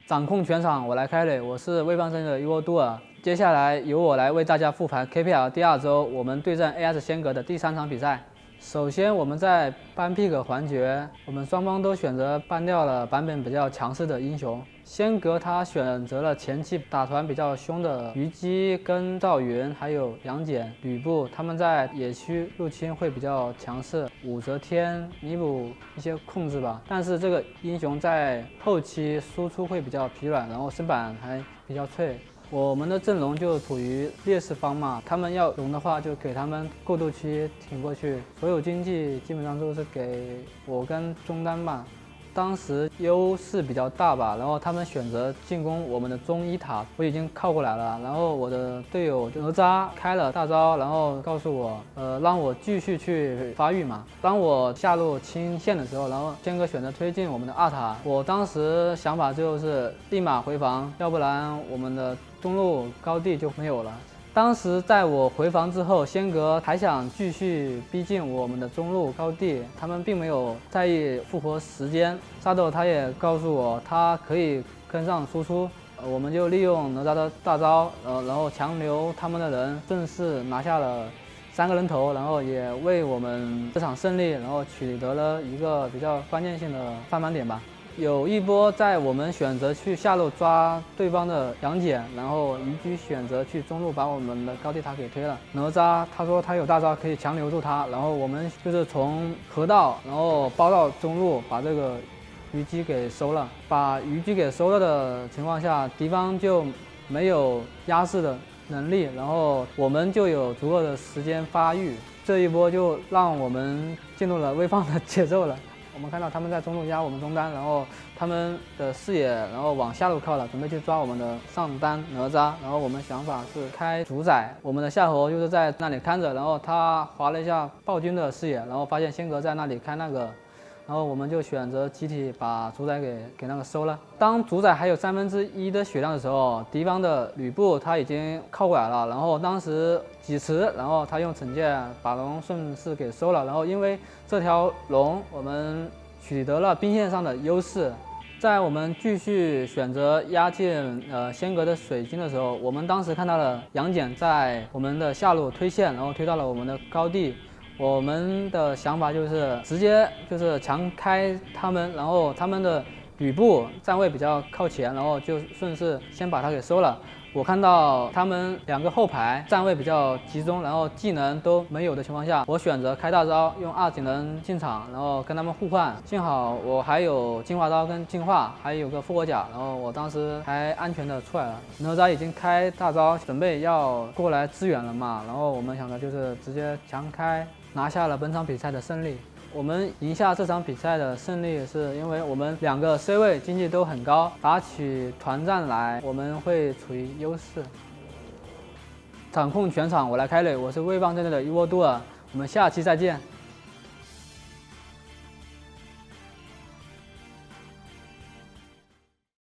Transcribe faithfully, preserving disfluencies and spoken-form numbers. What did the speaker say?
掌控全场，我来开垒。我是魏方生的伊沃杜尔。接下来由我来为大家复盘 K P L 第二周我们对阵 A S 仙格的第三场比赛。首先，我们在ban pick 环节，我们双方都选择ban掉了版本比较强势的英雄。仙格他选择了前期打团比较凶的虞姬、跟赵云，还有杨戬、吕布，他们在野区入侵会比较强势，武则天弥补一些控制吧。但是这个英雄在后期输出会比较疲软，然后身板还比较脆。 我们的阵容就处于劣势方嘛，他们要龙的话就给他们过渡期挺过去，所有经济基本上都是给我跟中单吧。当时优势比较大吧，然后他们选择进攻我们的中一塔，我已经靠过来了，然后我的队友哪吒开了大招，然后告诉我，呃，让我继续去发育嘛。当我下路清线的时候，然后仙哥选择推进我们的二塔，我当时想法就是立马回防，要不然我们的 中路高地就没有了。当时在我回防之后，仙格还想继续逼近我们的中路高地，他们并没有在意复活时间。沙斗他也告诉我，他可以跟上输出，呃、我们就利用哪吒的大招，呃，然后强留他们的人，顺势拿下了 三个人头，然后也为我们这场胜利，然后取得了一个比较关键性的翻盘点吧。 有一波在我们选择去下路抓对方的杨戬，然后虞姬选择去中路把我们的高地塔给推了。哪吒他说他有大招可以强留住他，然后我们就是从河道，然后包到中路把这个虞姬给收了。把虞姬给收了的情况下，敌方就没有压制的能力，然后我们就有足够的时间发育。这一波就让我们进入了微放的节奏了。 我们看到他们在中路压我们中单，然后他们的视野然后往下路靠了，准备去抓我们的上单哪吒。然后我们想法是开主宰，我们的夏侯就是在那里看着，然后他划了一下暴君的视野，然后发现仙格在那里开那个。 然后我们就选择集体把主宰给给那个收了。当主宰还有三分之一的血量的时候，敌方的吕布他已经靠过来了。然后当时几池，然后他用惩戒把龙顺势给收了。然后因为这条龙，我们取得了兵线上的优势。在我们继续选择压进呃仙格的水晶的时候，我们当时看到了杨戬在我们的下路推线，然后推到了我们的高地。 我们的想法就是直接就是强开他们，然后他们的吕布站位比较靠前，然后就顺势先把他给收了。我看到他们两个后排站位比较集中，然后技能都没有的情况下，我选择开大招，用二技能进场，然后跟他们互换。幸好我还有进化刀跟进化，还有个复活甲，然后我当时还安全的出来了。哪吒已经开大招，准备要过来支援了嘛，然后我们想的就是直接强开。 拿下了本场比赛的胜利。我们赢下这场比赛的胜利，是因为我们两个 C 位经济都很高，打起团战来我们会处于优势。掌控全场，我来开垒，我是魏邦战队的伊沃杜尔，我们下期再见。